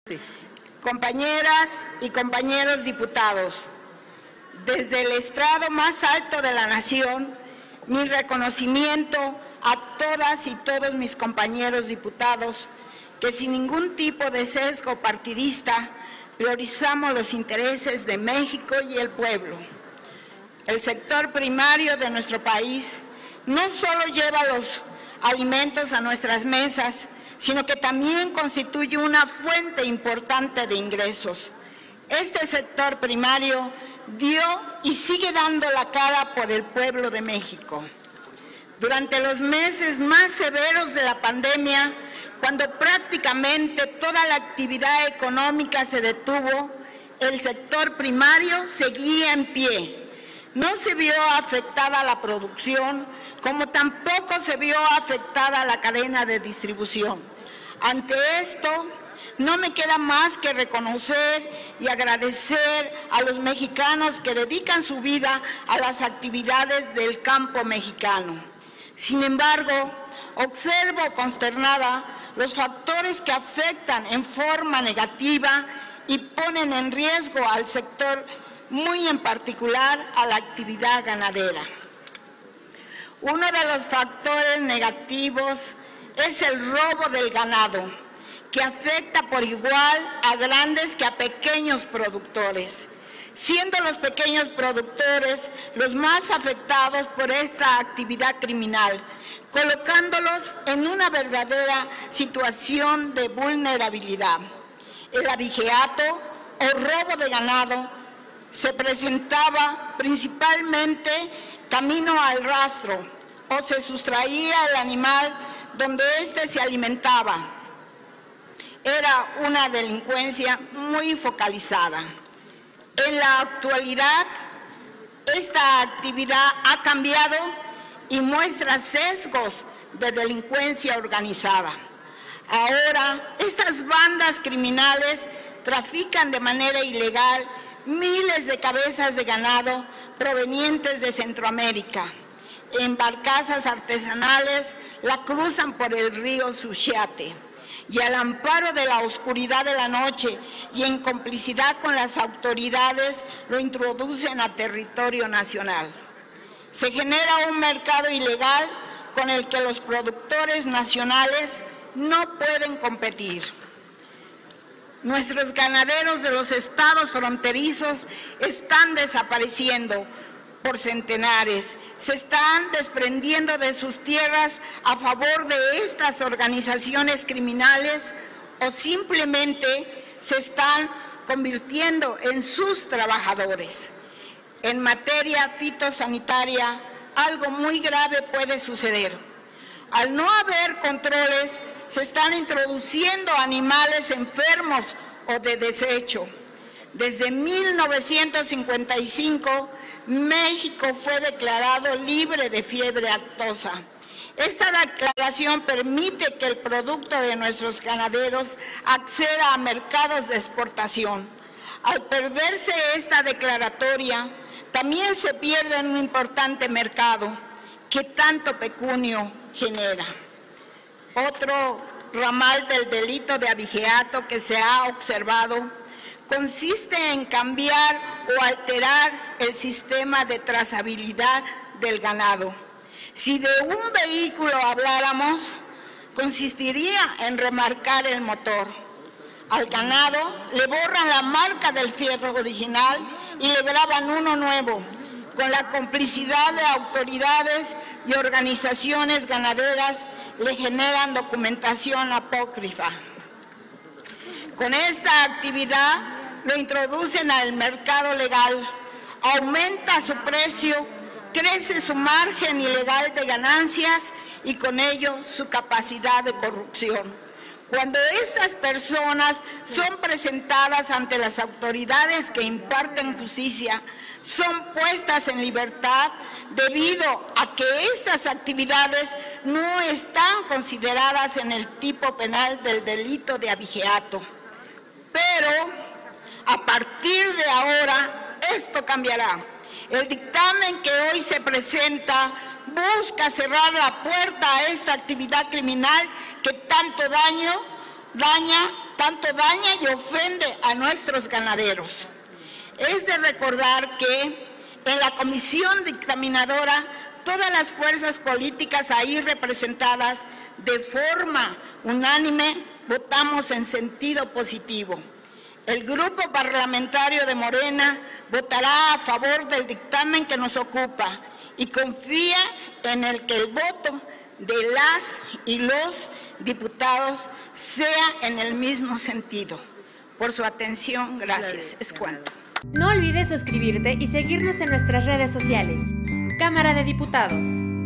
Compañeras y compañeros diputados, desde el estrado más alto de la nación, mi reconocimiento a todas y todos mis compañeros diputados que sin ningún tipo de sesgo partidista priorizamos los intereses de México y el pueblo. El sector primario de nuestro país no solo lleva los alimentos a nuestras mesas, sino que también constituye una fuente importante de ingresos. Este sector primario dio y sigue dando la cara por el pueblo de México. Durante los meses más severos de la pandemia, cuando prácticamente toda la actividad económica se detuvo, el sector primario seguía en pie. No se vio afectada la producción, como tampoco se vio afectada la cadena de distribución. Ante esto, no me queda más que reconocer y agradecer a los mexicanos que dedican su vida a las actividades del campo mexicano. Sin embargo, observo consternada los factores que afectan en forma negativa y ponen en riesgo al sector, muy en particular a la actividad ganadera. Uno de los factores negativos es el robo del ganado, que afecta por igual a grandes que a pequeños productores, siendo los pequeños productores los más afectados por esta actividad criminal, colocándolos en una verdadera situación de vulnerabilidad. El abigeato o robo de ganado se presentaba principalmente camino al rastro o se sustraía el animal donde éste se alimentaba. Era una delincuencia muy focalizada. En la actualidad, esta actividad ha cambiado y muestra sesgos de delincuencia organizada. Ahora, estas bandas criminales trafican de manera ilegal miles de cabezas de ganado provenientes de Centroamérica. En barcazas artesanales la cruzan por el río Suchiate y al amparo de la oscuridad de la noche y en complicidad con las autoridades lo introducen a territorio nacional. Se genera un mercado ilegal con el que los productores nacionales no pueden competir. Nuestros ganaderos de los estados fronterizos están desapareciendo por centenares, se están desprendiendo de sus tierras a favor de estas organizaciones criminales o simplemente se están convirtiendo en sus trabajadores. En materia fitosanitaria, algo muy grave puede suceder. Al no haber controles, se están introduciendo animales enfermos o de desecho. Desde 1955, México fue declarado libre de fiebre aftosa. Esta declaración permite que el producto de nuestros ganaderos acceda a mercados de exportación. Al perderse esta declaratoria, también se pierde un importante mercado que tanto pecunio genera. Otro ramal del delito de abigeato que se ha observado consiste en cambiar o alterar el sistema de trazabilidad del ganado. Si de un vehículo habláramos, consistiría en remarcar el motor. Al ganado le borran la marca del fierro original y le graban uno nuevo, con la complicidad de autoridades y organizaciones ganaderas le generan documentación apócrifa. Con esta actividad lo introducen al mercado legal, aumenta su precio, crece su margen ilegal de ganancias y con ello su capacidad de corrupción. Cuando estas personas son presentadas ante las autoridades que imparten justicia, son puestas en libertad debido a que estas actividades no están consideradas en el tipo penal del delito de abigeato. Pero a partir de ahora esto cambiará. El dictamen que hoy se presenta busca cerrar la puerta a esta actividad criminal que tanto daña tanto daña y ofende a nuestros ganaderos. Es de recordar que en la comisión dictaminadora todas las fuerzas políticas ahí representadas de forma unánime votamos en sentido positivo. El grupo parlamentario de Morena votará a favor del dictamen que nos ocupa y confía en el que el voto de las y los diputados sea en el mismo sentido. Por su atención, gracias. Es cuanto. No olvides suscribirte y seguirnos en nuestras redes sociales. Cámara de Diputados.